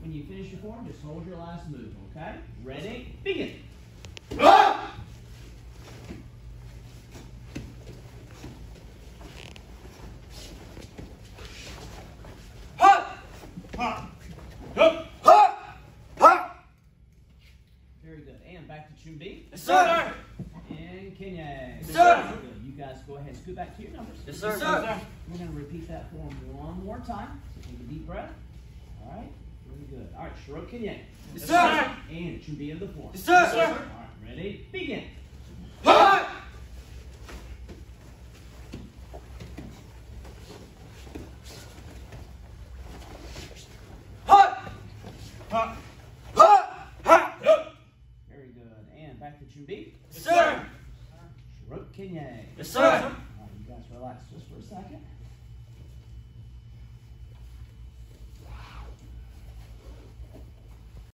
When you finish your form, just hold your last move, okay? Ready? Begin. Very good. And back to Chumbi. Yes, sir. And Kenya. Yes, sir. Good. You guys go ahead and scoot back to your numbers. Yes, sir. Yes, sir. We're going to repeat that form one more time. So take a deep breath. All right. Really good. All right. Shiro Kenya. Yes, sir. And Chumbi in the form. Yes, sir. Yes, sir. All right. Ready? Begin. Very good. And back to Chumbi. Yes, sir. Shiro Kenya. Yes, sir. All right, you guys relax just for a second.